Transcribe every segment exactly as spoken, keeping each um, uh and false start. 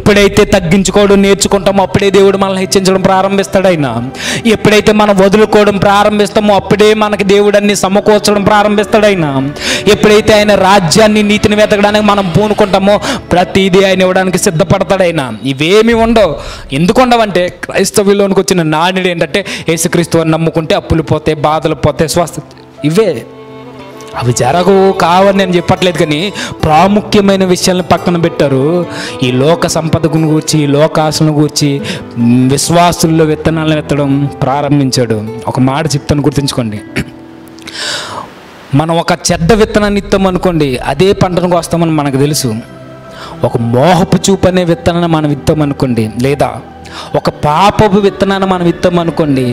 ఎప్పుడైతే తగ్గించుకోవడం నేర్చుకుంటామో అప్పుడే దేవుడు మనల్ని హెచ్చించడం ప్రారంభిస్తాడు. ఆయన ఎప్పుడైతే మనం వదులుకోవడం ప్రారంభిస్తామో అప్పుడే మనకి దేవుడు అన్ని సమకూర్చడం ప్రారంభిస్తాడు. ఆయన ఎప్పుడైతే ఆయన రాజ్యాన్ని నీతిని వెతకడానికి మనం పూనుకుంటామో ప్రతిదీ ఆయన ఇవ్వడానికి సిద్ధపడతాడు. ఆయన ఇవేమి ఉండవు. ఎందుకు ఉండవంటే క్రైస్తవులోనికి వచ్చిన నానుడు ఏంటంటే యేసుక్రీస్తు అని నమ్ముకుంటే అప్పులు పోతే, బాధలు పోతే, స్వస్థ. ఇవే అవి జరగవు కావని నేను చెప్పట్లేదు, కానీ ప్రాముఖ్యమైన విషయాలను పక్కన పెట్టారు. ఈ లోక సంపదను గూర్చి, ఈ లోకాశలను గూర్చి విశ్వాసుల్లో విత్తనాలను ఎత్తడం ప్రారంభించాడు. ఒక మాట చెప్తాను, గుర్తుంచుకోండి. మనం ఒక చెడ్డ విత్తనాన్ని ఇస్తాం అనుకోండి, అదే పంటను కోస్తామని మనకు తెలుసు. ఒక మోహపు చూపు అనే విత్తనాన్ని మనం ఇస్తాం అనుకోండి, లేదా ఒక పాపపు విత్తనాన్ని మనం ఇస్తాం అనుకోండి,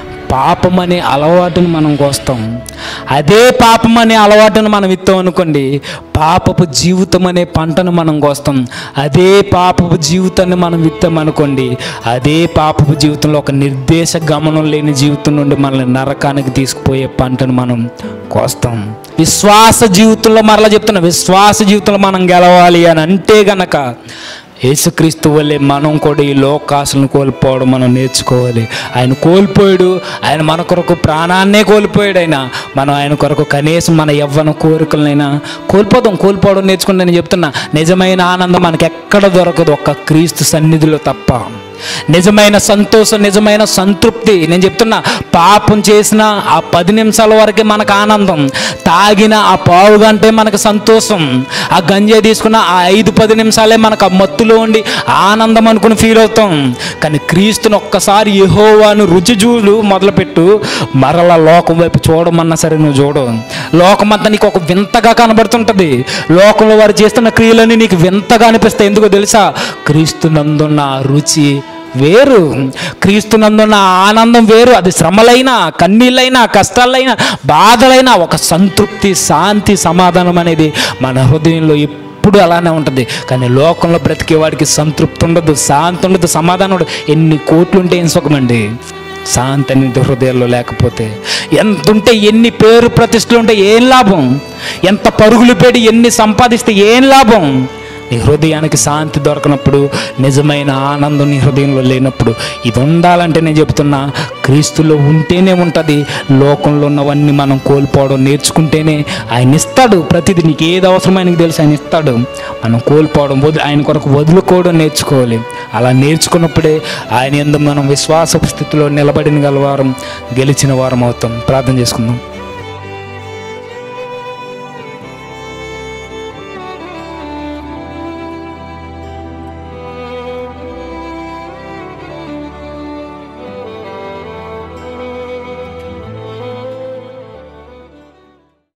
పాపం అనే అలవాటును మనం కోస్తాం. అదే పాపం అనే అలవాటును మనం ఇస్తాం అనుకోండి, పాపపు జీవితం అనే పంటను మనం కోస్తాం. అదే పాపపు జీవితాన్ని మనం విత్తాం అనుకోండి, అదే పాపపు జీవితంలో ఒక నిర్దేశ గమనం లేని జీవితం నుండి మనల్ని నరకానికి తీసుకుపోయే పంటను మనం కోస్తాం. విశ్వాస జీవితంలో మరలా చెప్తున్నా, విశ్వాస జీవితంలో మనం గెలవాలి అని అంటే గనక యేసుక్రీస్తు వల్లే మనం కూడా ఈ లోకాశలను కోల్పోవడం మనం నేర్చుకోవాలి. ఆయన కోల్పోయాడు, ఆయన మన కొరకు ప్రాణాన్నే కోల్పోయాడు. ఆయన మనం ఆయన కొరకు కనీసం మన యవ్వన కోరికలనైనా కోల్పోతాం. కోల్పోవడం నేర్చుకుంటే నేను చెప్తున్నా, నిజమైన ఆనందం మనకి ఎక్కడ దొరకదు, ఒక్క క్రీస్తు సన్నిధిలో తప్ప. నిజమైన సంతోషం, నిజమైన సంతృప్తి. నేను చెప్తున్నా, పాపం చేసిన ఆ పది నిమిషాల వరకే మనకు ఆనందం, తాగిన ఆ పావు గంటే మనకు సంతోషం, ఆ గంజాయి తీసుకున్న ఆ ఐదు పది నిమిషాలే మనకు ఆ మత్తులో ఉండి ఆనందం అనుకుని ఫీల్ అవుతాం. కానీ క్రీస్తుని ఒక్కసారి యెహోవాను రుచి చూడు మొదలుపెట్టు, మరలా లోకం వైపు చూడమన్నా సరే నువ్వు చూడు. లోకమంతా నీకు ఒక వింతగా కనబడుతుంటుంది. లోకంలో వారు చేస్తున్న క్రియలన్నీ నీకు వింతగా అనిపిస్తాయి. ఎందుకో తెలుసా? క్రీస్తునందున్న రుచి వేరు, క్రీస్తునందున్న ఆనందం వేరు. అది శ్రమలైనా, కన్నీళ్ళైనా, కష్టాలైనా, బాధలైనా ఒక సంతృప్తి, శాంతి, సమాధానం అనేది మన హృదయంలో ఎప్పుడు అలానే ఉంటుంది. కానీ లోకంలో బ్రతికేవాడికి సంతృప్తి ఉండదు, శాంతి ఉండదు, సమాధానం ఉండదు. ఎన్ని కోట్లు ఉంటే ఏం సుఖమండి శాంతి అనేది హృదయాల్లో లేకపోతే? ఎంత ఉంటే, ఎన్ని పేరు ప్రతిష్టలు ఉంటే ఏం లాభం? ఎంత పరుగులు పెడి ఎన్ని సంపాదిస్తే ఏం లాభం? నీ హృదయానికి శాంతి దొరకనప్పుడు, నిజమైన ఆనందం నీ హృదయంలో లేనప్పుడు, ఇది ఉండాలంటే నేను చెప్తున్నా, క్రీస్తులో ఉంటేనే ఉంటుంది. లోకంలో ఉన్నవన్నీ మనం కోల్పోవడం నేర్చుకుంటేనే ఆయన ఇస్తాడు. ప్రతిదీ నీకు ఏది అవసరమో ఆయనకు తెలుసు, ఆయన ఇస్తాడు. మనం కోల్పోవడం, వదిలి ఆయన కొరకు వదులుకోవడం నేర్చుకోవాలి. అలా నేర్చుకున్నప్పుడే ఆయన యందు మనం విశ్వాస స్థితిలో నిలబడిన గలవారం, గెలిచిన వారం అవుతాం. ప్రార్థన చేసుకుందాం.